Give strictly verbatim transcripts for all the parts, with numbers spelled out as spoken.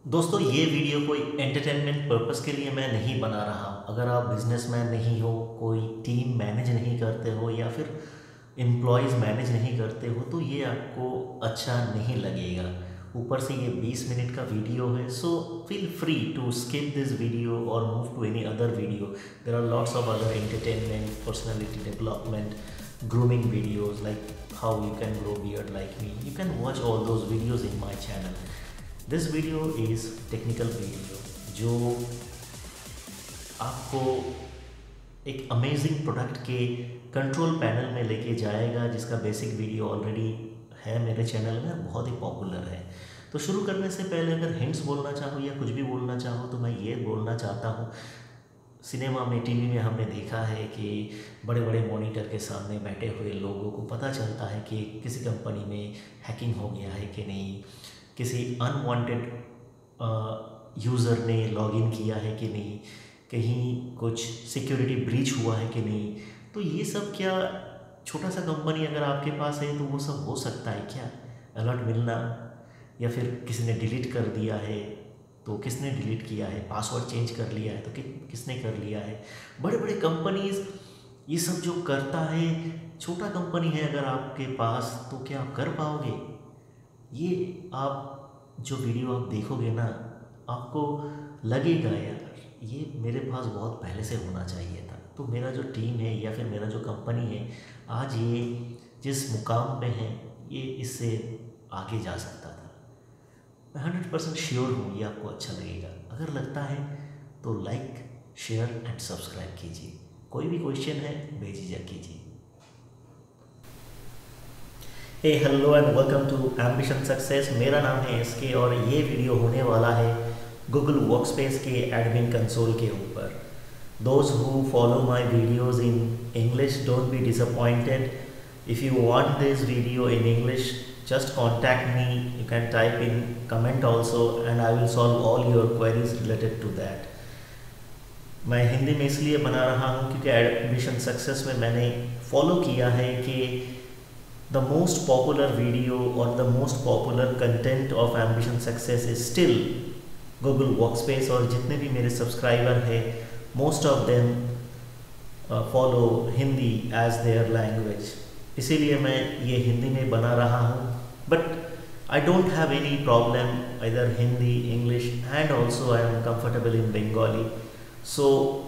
दोस्तों ये वीडियो कोई एंटरटेनमेंट पर्पस के लिए मैं नहीं बना रहा हूँ। अगर आप बिजनेसमैन नहीं हो, कोई टीम मैनेज नहीं करते हो या फिर एम्प्लॉयज़ मैनेज नहीं करते हो तो ये आपको अच्छा नहीं लगेगा। ऊपर से ये बीस मिनट का वीडियो है, so feel free to skip this video और move to any other video. There are lots of other entertainment, personality development, grooming videos like how you can grow beard like me. You can watch all those videos in my channel. This video is technical video जो आपको एक amazing product के control panel में लेके जाएगा, जिसका basic video already है मेरे चैनल में, बहुत ही पॉपुलर है। तो शुरू करने से पहले अगर हिंट्स बोलना चाहो या कुछ भी बोलना चाहो तो मैं ये बोलना चाहता हूँ, सिनेमा में, टीवी में हमने देखा है कि बड़े बड़े मॉनिटर के सामने बैठे हुए लोगों को पता चलता है कि किसी कंपनी में हैकिंग हो गया है कि नहीं, किसी अनवांटेड यूज़र ने लॉगिन किया है कि नहीं, कहीं कुछ सिक्योरिटी ब्रीच हुआ है कि नहीं। तो ये सब क्या, छोटा सा कंपनी अगर आपके पास है तो वो सब हो सकता है क्या? अलर्ट मिलना, या फिर किसी ने डिलीट कर दिया है तो किसने डिलीट किया है, पासवर्ड चेंज कर लिया है तो कि, किसने कर लिया है। बड़े बड़े कंपनीज ये सब जो करता है, छोटा कंपनी है अगर आपके पास तो क्या आप कर पाओगे? ये आप जो वीडियो आप देखोगे ना, आपको लगेगा यार ये मेरे पास बहुत पहले से होना चाहिए था। तो मेरा जो टीम है या फिर मेरा जो कंपनी है आज ये जिस मुकाम पे है, ये इससे आगे जा सकता था। मैं हंड्रेड परसेंट श्योर हूँ ये आपको अच्छा लगेगा। अगर लगता है तो लाइक, शेयर एंड सब्सक्राइब कीजिए। कोई भी क्वेश्चन है बेझिझक कीजिए। Hey hello and welcome to Ambition Success. मेरा नाम है एस के और ये वीडियो होने वाला है गूगल वर्कस्पेस के एडमिन कंसोल के ऊपर। Those who follow my videos in English, don't be disappointed. If you want this video in English, just contact me. You can type in comment also and I will solve all your queries related to that. मैं हिंदी में इसलिए बना रहा हूँ क्योंकि admission success में मैंने follow किया है कि द मोस्ट पॉपुलर वीडियो और the most popular content of Ambition Success is still Google Workspace. और जितने भी मेरे सब्सक्राइबर हैं, most of them follow Hindi as their language. इसीलिए मैं ये हिंदी में बना रहा हूँ। But I don't have any problem इधर Hindi, English and also I am comfortable in Bengali. So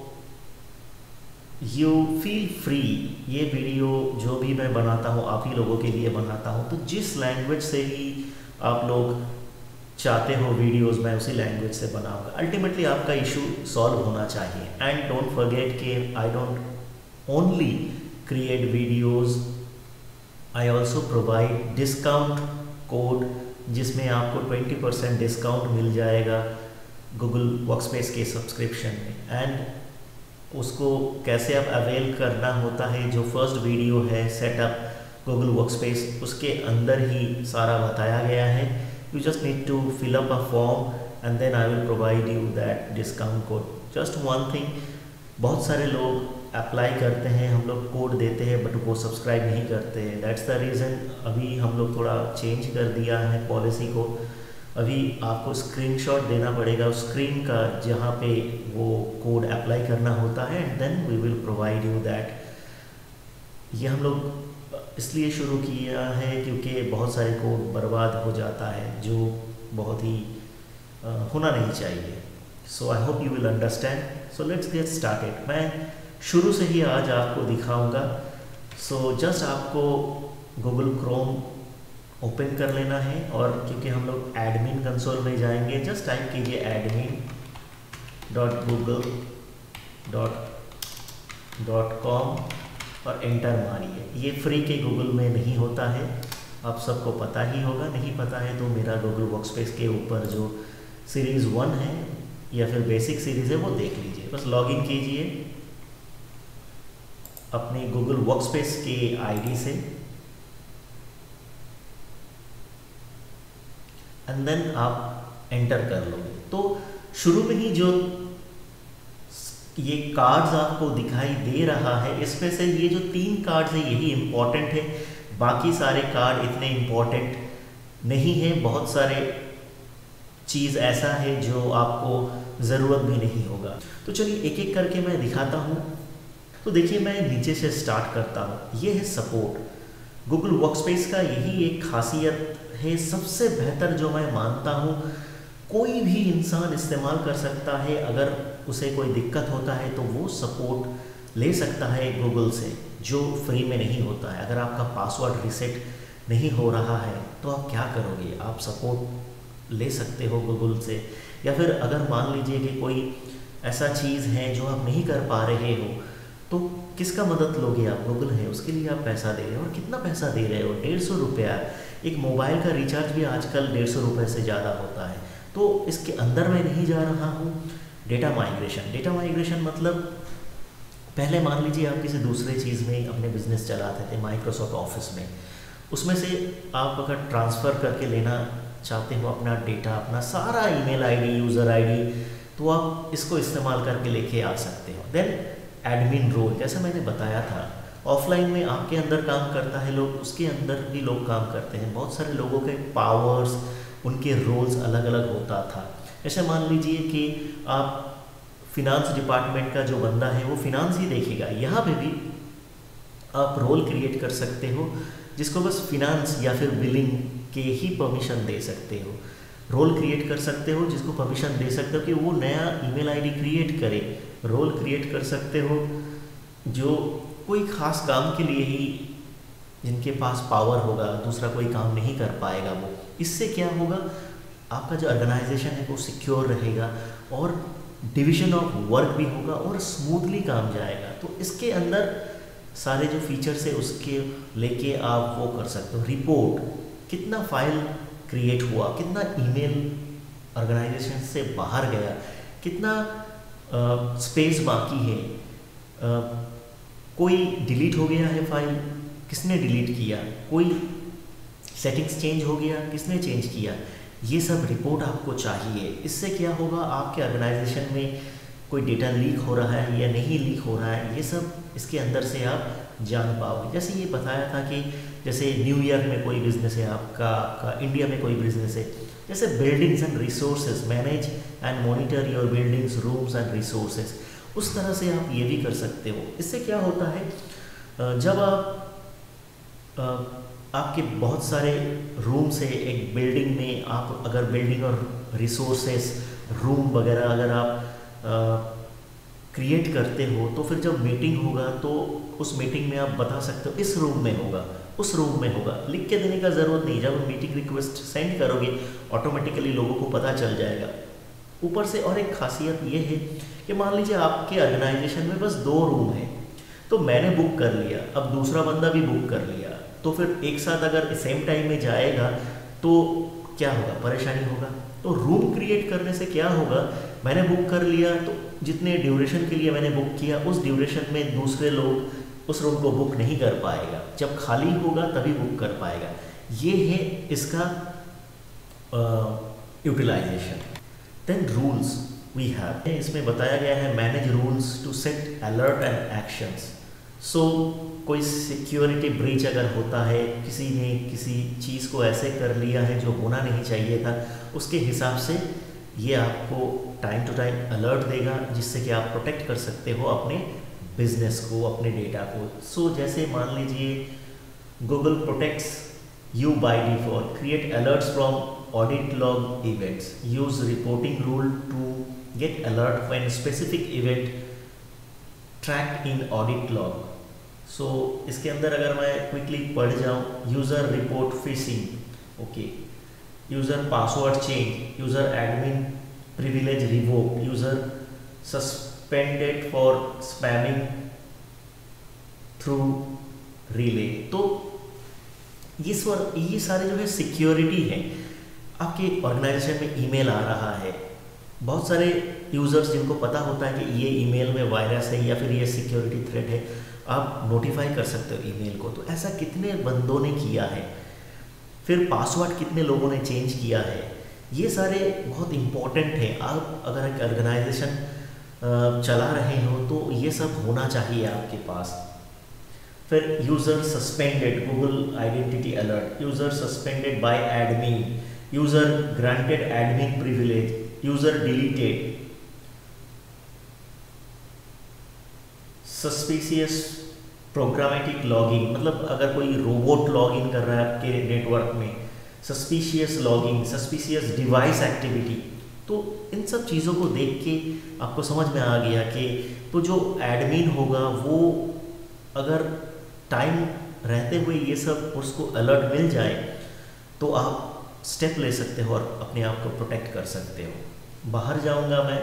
you feel free. ये वीडियो जो भी मैं बनाता हूँ आप ही लोगों के लिए बनाता हूँ, तो जिस लैंग्वेज से ही आप लोग चाहते हो वीडियोस, मैं उसी लैंग्वेज से बनाऊँगा। अल्टीमेटली आपका इशू सॉल्व होना चाहिए। एंड डोंट फॉरगेट कि I don't only create videos, I also provide discount code जिसमें आपको ट्वेंटी परसेंट डिस्काउंट मिल जाएगा गूगल वर्कस्पेस के सब्सक्रिप्शन में। एंड उसको कैसे आप अवेल करना होता है, जो फर्स्ट वीडियो है सेटअप गूगल वर्कस्पेस, उसके अंदर ही सारा बताया गया है। You just need to fill up a form and then I will provide you that discount code. Just one thing, बहुत सारे लोग अप्लाई करते हैं, हम लोग कोड देते हैं बट वो सब्सक्राइब नहीं करते हैं। दैट्स द रीज़न अभी हम लोग थोड़ा चेंज कर दिया है पॉलिसी को। अभी आपको स्क्रीनशॉट देना पड़ेगा उस स्क्रीन का जहाँ पे वो कोड अप्लाई करना होता है and then we will provide you that. ये हम लोग इसलिए शुरू किया है क्योंकि बहुत सारे कोड बर्बाद हो जाता है जो बहुत ही आ, होना नहीं चाहिए। So I hope you will understand. So let's get started. मैं शुरू से ही आज आपको दिखाऊंगा। सो so, जस्ट आपको गूगल क्रोम ओपन कर लेना है और क्योंकि हम लोग एडमिन कंसोल में जाएंगे, जस्ट टाइप कीजिए admin dot Google dot dot com और एंटर मारिए। ये फ्री के गूगल में नहीं होता है, आप सबको पता ही होगा। नहीं पता है तो मेरा गूगल वर्कस्पेस के ऊपर जो सीरीज़ वन है या फिर बेसिक सीरीज़ है वो देख लीजिए। बस लॉगिन कीजिए अपने गूगल वर्कस्पेस के आईडी से एंड देन आप एंटर कर लोगे। तो शुरू में ही जो ये कार्ड्स आपको दिखाई दे रहा है, इसमें से ये जो तीन कार्ड्स है यही इम्पोर्टेंट है, बाकी सारे कार्ड इतने इम्पोर्टेंट नहीं है। बहुत सारे चीज़ ऐसा है जो आपको ज़रूरत भी नहीं होगा। तो चलिए एक एक करके मैं दिखाता हूँ। तो देखिए मैं नीचे से स्टार्ट करता हूँ। ये है सपोर्ट। गूगल वर्कस्पेस का यही एक खासियत है, सबसे बेहतर जो मैं मानता हूँ कोई भी इंसान इस्तेमाल कर सकता है। अगर उसे कोई दिक्कत होता है तो वो सपोर्ट ले सकता है गूगल से, जो फ्री में नहीं होता है। अगर आपका पासवर्ड रीसेट नहीं हो रहा है तो आप क्या करोगे? आप सपोर्ट ले सकते हो गूगल से। या फिर अगर मान लीजिए कि कोई ऐसा चीज़ है जो आप नहीं कर पा रहे हो तो किसका मदद लोगे आप? गूगल है, उसके लिए आप पैसा दे रहे हो। और कितना पैसा दे रहे हो? डेढ़ सौ रुपया। एक मोबाइल का रिचार्ज भी आजकल डेढ़ सौ रुपये से ज़्यादा होता है। तो इसके अंदर मैं नहीं जा रहा हूँ। Data migration. डेटा माइग्रेशन मतलब पहले मान लीजिए आप किसी दूसरे चीज़ में अपने बिजनेस चलाते थे, माइक्रोसॉफ्ट ऑफिस में, उसमें से आप अगर ट्रांसफ़र करके लेना चाहते हो अपना डेटा, अपना सारा ईमेल आईडी, यूज़र आईडी, तो आप इसको इस्तेमाल करके लेके आ सकते हो। देन एडमिन रोल, जैसा मैंने बताया था, ऑफलाइन में आपके अंदर काम करता है लोग, उसके अंदर भी लोग काम करते हैं। बहुत सारे लोगों के पावर्स, उनके रोल्स अलग अलग होता था। जैसे मान लीजिए कि आप फिनांस डिपार्टमेंट का जो बंदा है वो फिनांस ही देखेगा। यहाँ पे भी आप रोल क्रिएट कर सकते हो जिसको बस फिनांस या फिर बिलिंग के ही परमिशन दे सकते हो। रोल क्रिएट कर सकते हो जिसको परमिशन दे सकते हो कि वो नया ईमेल आईडी क्रिएट करे। रोल क्रिएट कर सकते हो जो कोई ख़ास काम के लिए ही, जिनके पास पावर होगा, दूसरा कोई काम नहीं कर पाएगा वो। इससे क्या होगा? आपका जो ऑर्गेनाइजेशन है वो सिक्योर रहेगा और डिवीजन ऑफ वर्क भी होगा और स्मूथली काम जाएगा। तो इसके अंदर सारे जो फीचर्स है उसके लेके आप वो कर सकते हो। रिपोर्ट, कितना फाइल क्रिएट हुआ, कितना ईमेल ऑर्गेनाइजेशन से बाहर गया, कितना स्पेस बाकी है, आ, कोई डिलीट हो गया है फाइल, किसने डिलीट किया, कोई सेटिंग्स चेंज हो गया, किसने चेंज किया, ये सब रिपोर्ट आपको चाहिए। इससे क्या होगा? आपके ऑर्गेनाइजेशन में कोई डेटा लीक हो रहा है या नहीं लीक हो रहा है, ये सब इसके अंदर से आप जान पाओगे। जैसे ये बताया था कि जैसे न्यूयॉर्क में कोई बिजनेस है आपका, आपका इंडिया में कोई बिजनेस है, जैसे buildings and resources, manage and monitor your buildings, rooms and resources, उस तरह से आप ये भी कर सकते हो। इससे क्या होता है, जब आप आपके बहुत सारे रूम्स है एक बिल्डिंग में, आप अगर बिल्डिंग और रिसोर्सेस, रूम वगैरह अगर आप क्रिएट करते हो तो फिर जब मीटिंग होगा तो उस मीटिंग में आप बता सकते हो इस रूम में होगा, उस रूम में होगा। लिख के देने का ज़रूरत नहीं, जब मीटिंग रिक्वेस्ट सेंड करोगे ऑटोमेटिकली लोगों को पता चल जाएगा। ऊपर से और एक खासियत ये है कि मान लीजिए आपके ऑर्गेनाइजेशन में बस दो रूम है, तो मैंने बुक कर लिया, अब दूसरा बंदा भी बुक कर लिया, तो फिर एक साथ अगर सेम टाइम में जाएगा तो क्या होगा? परेशानी होगा। तो रूम क्रिएट करने से क्या होगा? मैंने बुक कर लिया तो जितने ड्यूरेशन के लिए मैंने बुक किया उस ड्यूरेशन में दूसरे लोग उस रूम को बुक नहीं कर पाएगा, जब खाली होगा तभी बुक कर पाएगा। ये है इसका utilization. Then rules we have, इसमें बताया गया है manage rules to set alert and actions. So कोई सिक्योरिटी ब्रीच अगर होता है, किसी ने किसी चीज़ को ऐसे कर लिया है जो होना नहीं चाहिए था, उसके हिसाब से ये आपको टाइम टू टाइम अलर्ट देगा, जिससे कि आप प्रोटेक्ट कर सकते हो अपने बिजनेस को, अपने डेटा को। सो so, जैसे मान लीजिए Google protects you by default, create alerts from audit log events, use reporting rule to get alert when specific event tracked in audit log. So इसके अंदर अगर मैं क्विकली पढ़ जाऊँ, user report phishing, okay, user password change, user admin privilege revoke, user suspended for spamming through relay. तो ये स्वर ये सारे जो है सिक्योरिटी है। आपके ऑर्गेनाइजेशन में ईमेल आ रहा है, बहुत सारे यूज़र्स जिनको पता होता है कि ये ईमेल में वायरस है या फिर ये सिक्योरिटी थ्रेट है, आप नोटिफाई कर सकते हो ईमेल को। तो ऐसा कितने बंदों ने किया है, फिर पासवर्ड कितने लोगों ने चेंज किया है, ये सारे बहुत इम्पोर्टेंट है। आप अगर एक ऑर्गेनाइजेशन चला रहे हो तो ये सब होना चाहिए आपके पास। फिर user suspended, Google identity alert, user suspended by admin, user granted admin privilege, user deleted, suspicious programmatic logging, मतलब अगर कोई रोबोट लॉगिन कर रहा है आपके नेटवर्क में, suspicious logging, suspicious device activity. तो इन सब चीज़ों को देख के आपको समझ में आ गया कि तो जो एडमिन होगा वो अगर टाइम रहते हुए ये सब उसको अलर्ट मिल जाए तो आप स्टेप ले सकते हो और अपने आप को प्रोटेक्ट कर सकते हो। बाहर जाऊंगा मैं,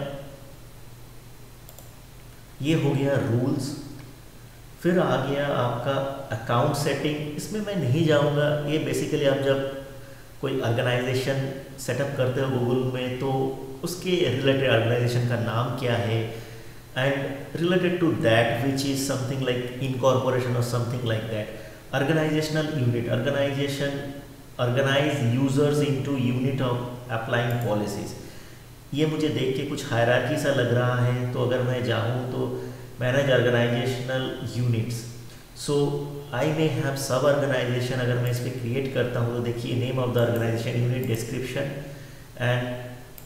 ये हो गया रूल्स। फिर आ गया आपका अकाउंट सेटिंग, इसमें मैं नहीं जाऊंगा। ये बेसिकली आप जब कोई ऑर्गेनाइजेशन सेटअप करते हो गूगल में तो उसके रिलेटेड ऑर्गेनाइजेशन का नाम क्या है and related to that which is something like incorporation और something like that. Organizational unit, organization organize users into unit of applying policies. ये मुझे देख के कुछ हायरार्की सा लग रहा है, तो अगर मैं जाऊँ तो manage organizational units, so I may have sub organization. अगर मैं इस पर क्रिएट करता हूँ तो देखिए name of the organization, unit, description and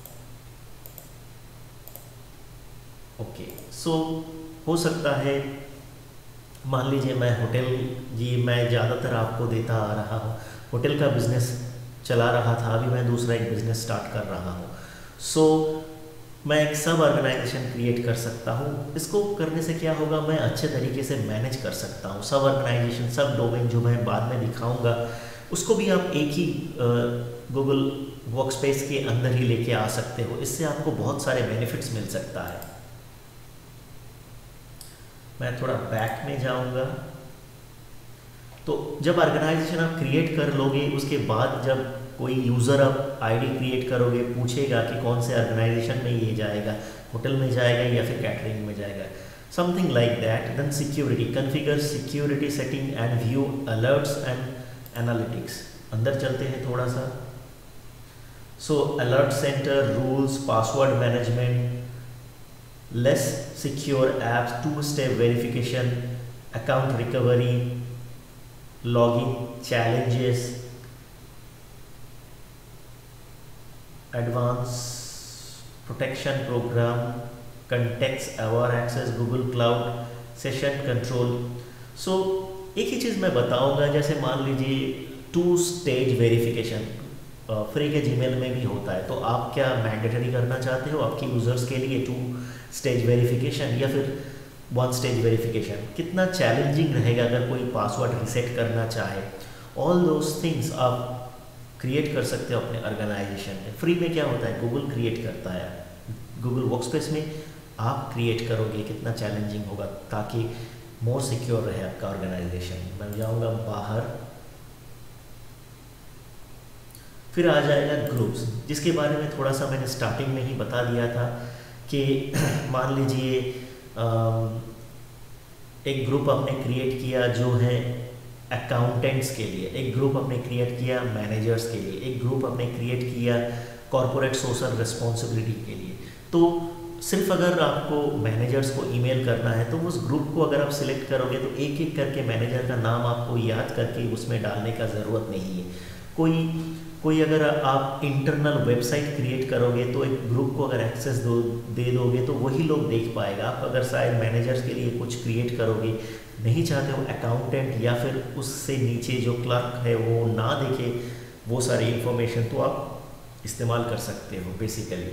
okay. So हो सकता है मान लीजिए मैं होटल, जी मैं ज़्यादातर आपको देता आ रहा हूँ, होटल का बिजनेस चला रहा था, अभी मैं दूसरा एक बिजनेस स्टार्ट कर रहा हूँ। सो so, मैं एक सब ऑर्गेनाइजेशन क्रिएट कर सकता हूँ। इसको करने से क्या होगा, मैं अच्छे तरीके से मैनेज कर सकता हूँ सब ऑर्गेनाइजेशन, सब डोमेन जो मैं बाद में दिखाऊंगा उसको भी आप एक ही गूगल वर्कस्पेस के अंदर ही लेके आ सकते हो। इससे आपको बहुत सारे बेनिफिट्स मिल सकता है। मैं थोड़ा बैक में जाऊंगा। तो जब ऑर्गेनाइजेशन आप क्रिएट कर लोगे उसके बाद जब कोई यूज़र आप आईडी क्रिएट करोगे, पूछेगा कि कौन से ऑर्गेनाइजेशन में ये जाएगा, होटल में जाएगा या फिर कैटरिंग में जाएगा, something like that. Then security, configure security setting and view alerts and analytics. अंदर चलते हैं थोड़ा सा। So alert center, rules, password management, less secure apps, two step verification, account recovery, login challenges, advance protection program, context aware access, Google cloud, session control. So एक ही चीज़ मैं बताऊंगा, जैसे मान लीजिए टू स्टेज वेरिफिकेशन फ्री के Gmail में भी होता है, तो आप क्या मैंडेटरी करना चाहते हो आपके यूज़र्स के लिए टू स्टेज वेरिफिकेशन या फिर वन स्टेज वेरिफिकेशन? कितना चैलेंजिंग रहेगा अगर कोई पासवर्ड रिसेट करना चाहे? ऑल दोज थिंग्स आप क्रिएट कर सकते हो अपने ऑर्गेनाइजेशन में। फ्री में क्या होता है, गूगल क्रिएट करता है, गूगल वर्कस्पेस में आप क्रिएट करोगे, कितना चैलेंजिंग होगा ताकि मोर सिक्योर रहे आपका ऑर्गेनाइजेशन। मैं जाऊंगा बाहर, फिर आ जाएगा ग्रुप्स, जिसके बारे में थोड़ा सा मैंने स्टार्टिंग में ही बता दिया था कि मान लीजिए एक ग्रुप आपने क्रिएट किया जो है अकाउंटेंट्स के लिए, एक ग्रुप आपने क्रिएट किया मैनेजर्स के लिए, एक ग्रुप आपने क्रिएट किया कॉरपोरेट सोशल रिस्पॉन्सिबिलिटी के लिए। तो सिर्फ अगर आपको मैनेजर्स को ईमेल करना है तो उस ग्रुप को अगर आप सिलेक्ट करोगे तो एक एक करके मैनेजर का नाम आपको याद करके उसमें डालने का ज़रूरत नहीं है। कोई कोई अगर आप इंटरनल वेबसाइट क्रिएट करोगे तो एक ग्रुप को अगर एक्सेस दो दे दोगे तो वही लोग देख पाएगा। आप अगर शायद मैनेजर्स के लिए कुछ क्रिएट करोगे, नहीं चाहते हो अकाउंटेंट या फिर उससे नीचे जो क्लर्क है वो ना देखे वो सारी इंफॉर्मेशन, तो आप इस्तेमाल कर सकते हो basically.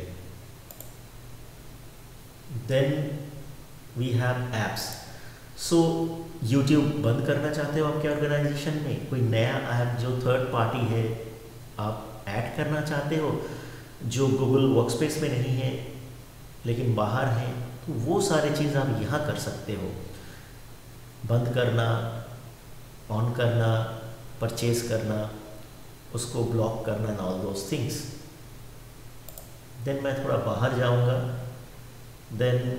Then we have apps. So YouTube बंद करना चाहते हो आपके ऑर्गेनाइजेशन में, कोई नया ऐप जो थर्ड पार्टी है आप ऐड करना चाहते हो जो गूगल वर्कस्पेस में नहीं है लेकिन बाहर है, तो वो सारी चीज़ आप यहाँ कर सकते हो। बंद करना, ऑन करना, परचेज करना, उसको ब्लॉक करना and all those things. Then मैं थोड़ा बाहर जाऊंगा। देन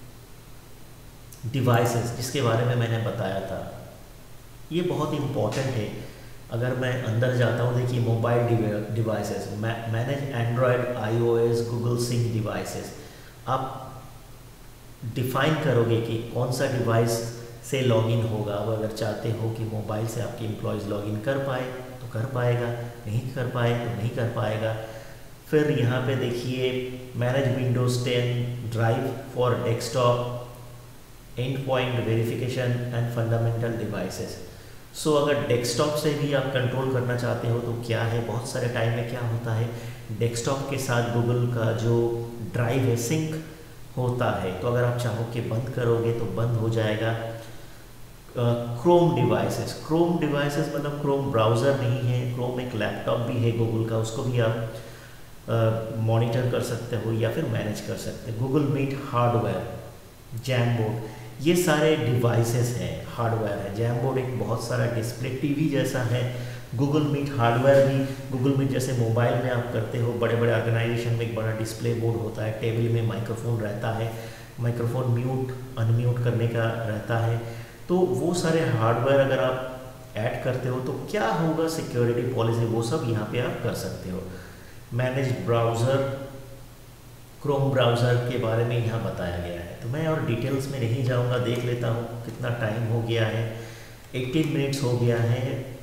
डिवाइसेस, जिसके बारे में मैंने बताया था, ये बहुत इम्पॉर्टेंट है। अगर मैं अंदर जाता हूँ, देखिए mobile devices, manage Android, iOS, Google sync devices. आप डिफाइन करोगे कि कौन सा डिवाइस से लॉगिन होगा। अब अगर चाहते हो कि मोबाइल से आपके एम्प्लॉयज़ लॉगिन कर पाए तो कर पाएगा, नहीं कर पाए तो नहीं कर पाएगा। फिर यहाँ पे देखिए manage Windows ten drive for desktop endpoint verification and fundamental devices. So अगर डेस्कटॉप से भी आप कंट्रोल करना चाहते हो तो क्या है, बहुत सारे टाइम में क्या होता है, डेस्कटॉप के साथ गूगल का जो ड्राइव है सिंक होता है, तो अगर आप चाहो कि बंद करोगे तो बंद हो जाएगा। क्रोम डिवाइसेस, क्रोम डिवाइसेस मतलब क्रोम ब्राउज़र नहीं है, क्रोम एक लैपटॉप भी है गूगल का, उसको भी आप मॉनिटर uh, कर सकते हो या फिर मैनेज कर सकते हो। गूगल मीट हार्डवेयर, जैमबोर्ड, ये सारे डिवाइसेस हैं, हार्डवेयर है। जैमबोर्ड एक बहुत सारा डिस्प्ले टीवी जैसा है। गूगल मीट हार्डवेयर भी, गूगल मीट जैसे मोबाइल में आप करते हो, बड़े बड़े ऑर्गेनाइजेशन में एक बड़ा डिस्प्ले बोर्ड होता है, टेबल में माइक्रोफोन रहता है, माइक्रोफोन म्यूट अनम्यूट करने का रहता है। तो वो सारे हार्डवेयर अगर आप ऐड करते हो तो क्या होगा, सिक्योरिटी पॉलिसी, वो सब यहाँ पे आप कर सकते हो। मैनेज ब्राउज़र, क्रोम ब्राउज़र के बारे में यहाँ बताया गया है, तो मैं और डिटेल्स में नहीं जाऊँगा, देख लेता हूँ कितना टाइम हो गया है। अठारह मिनट्स हो गया है।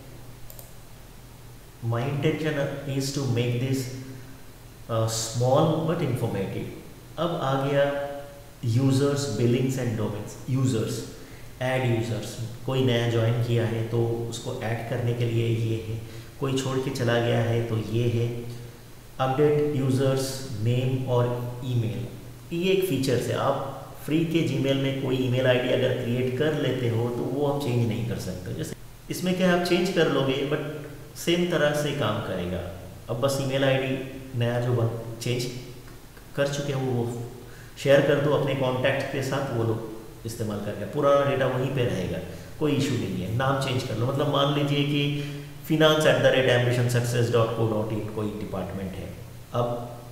My intention is to make this small but informative. अब आ गया users, billings and domains. Users, add users, कोई नया ज्वाइन किया है तो उसको ऐड करने के लिए ये है, कोई छोड़ के चला गया है तो ये है। अपडेट यूज़र्स नेम और ईमेल, ये एक फीचर है। आप फ्री के जीमेल में कोई ईमेल आईडी अगर क्रिएट कर लेते हो तो वो आप चेंज नहीं कर सकते। जैसे इसमें क्या आप चेंज कर लोगे बट सेम तरह से काम करेगा। अब बस ईमेल आईडी नया जो बन चेंज कर चुके हो वो शेयर कर दो अपने कॉन्टैक्ट के साथ, वो लोग इस्तेमाल करके, पुराना डेटा वहीं पे रहेगा, कोई इशू नहीं है। नाम चेंज कर लो, मतलब मान लीजिए कि finance at the rate Ambition Success dot co dot in कोई डिपार्टमेंट है, अब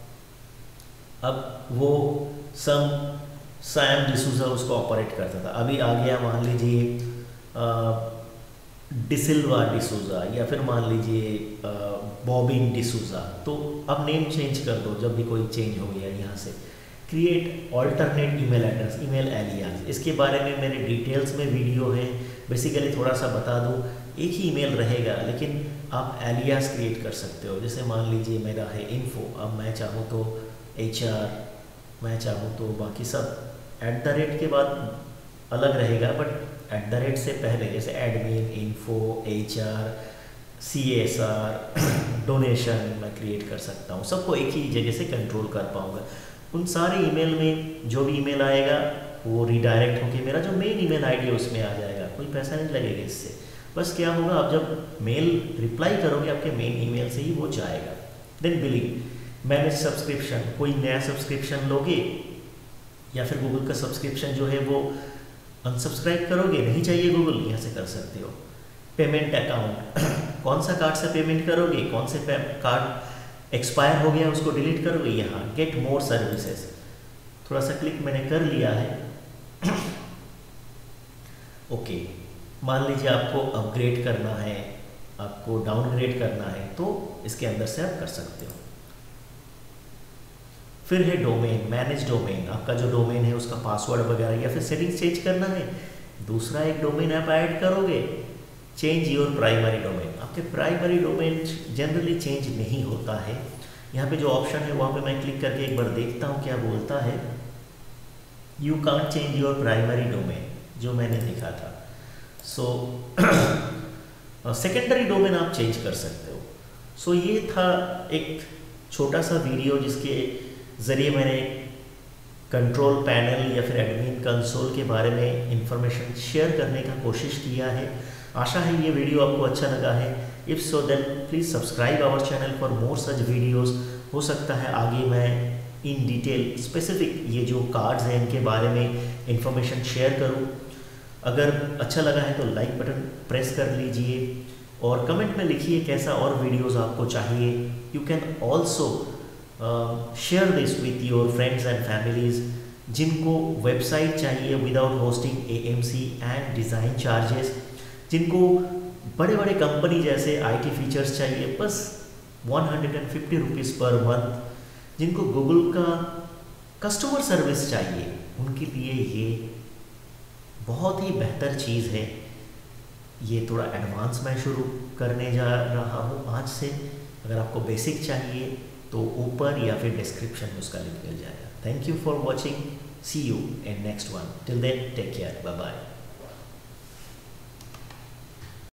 अब वो सम सैम डिसूजा उसको ऑपरेट करता था, अभी आ गया मान लीजिए डिसिल्वा डिसूजा या फिर मान लीजिए बॉबिन डिसूजा, तो अब नेम चेंज कर दो जब भी कोई चेंज हो गया यहाँ से। Create alternate email address, email alias, इसके बारे में मेरे डिटेल्स में वीडियो है। बेसिकली थोड़ा सा बता दूँ, एक ही ईमेल रहेगा लेकिन आप एलियास क्रिएट कर सकते हो। जैसे मान लीजिए मेरा है इन्फो, अब मैं चाहूँ तो एच आर, मैं चाहूँ तो बाकी सब एट द रेट के बाद अलग रहेगा, बट एट द रेट से पहले जैसे admin, info, H R, C S R, donation मैं क्रिएट कर सकता हूँ। सबको एक ही जगह से कंट्रोल कर पाऊँगा। उन सारे ईमेल में जो भी ईमेल आएगा वो रिडायरेक्ट होके मेरा जो मेन ईमेल आईडी है उसमें आ जाएगा, कोई पैसा नहीं लगेगा इससे। बस क्या होगा, आप जब मेल रिप्लाई करोगे आपके मेन ईमेल से ही वो जाएगा। देन बिलिंग, मैनेज सब्सक्रिप्शन, कोई नया सब्सक्रिप्शन लोगे या फिर गूगल का सब्सक्रिप्शन जो है वो अनसब्सक्राइब करोगे, नहीं चाहिए गूगल, यहाँ से कर सकते हो। पेमेंट अकाउंट, कौन सा कार्ड से पेमेंट करोगे, कौन से कार्ड एक्सपायर हो गया उसको डिलीट करोगे, यहाँ गेट मोर सर्विसेज, थोड़ा सा क्लिक मैंने कर लिया है। ओके, मान लीजिए आपको अपग्रेड करना है, आपको डाउनग्रेड करना है, तो इसके अंदर से आप कर सकते हो। फिर है डोमेन, मैनेज डोमेन, आपका जो डोमेन है उसका पासवर्ड वगैरह या फिर सेटिंग्स चेंज करना है, दूसरा एक डोमेन आप ऐड करोगे। चेंज योर प्राइमरी डोमेन, आपके प्राइमरी डोमेन जनरली चेंज नहीं होता है। यहाँ पे जो ऑप्शन है वहाँ पे मैं क्लिक करके एक बार देखता हूँ क्या बोलता है। You can't change your primary domain, जो मैंने देखा था। सो सेकेंडरी डोमेन आप चेंज कर सकते हो। सो so, ये था एक छोटा सा वीडियो जिसके ज़रिए मैंने कंट्रोल पैनल या फिर एडमिन कंसोल के बारे में इंफॉर्मेशन शेयर करने का कोशिश किया है। आशा है ये वीडियो आपको अच्छा लगा है। If so then please subscribe our channel for more such videos. हो सकता है आगे मैं इन डिटेल स्पेसिफिक ये जो कार्ड्स हैं इनके बारे में इंफॉर्मेशन शेयर करूं। अगर अच्छा लगा है तो लाइक बटन प्रेस कर लीजिए और कमेंट में लिखिए कैसा और वीडियोस आपको चाहिए। You can also share this with your friends and families जिनको वेबसाइट चाहिए without hosting AMC and design charges, जिनको बड़े बड़े कंपनी जैसे आईटी फीचर्स चाहिए बस one hundred fifty rupees per month, जिनको गूगल का कस्टमर सर्विस चाहिए उनके लिए ये बहुत ही बेहतर चीज़ है। ये थोड़ा एडवांस मैं शुरू करने जा रहा हूँ आज से। अगर आपको बेसिक चाहिए तो ऊपर या फिर डिस्क्रिप्शन में उसका लिंक मिल जाएगा। Thank you for watching, see you in next one, till then take care, bye bye.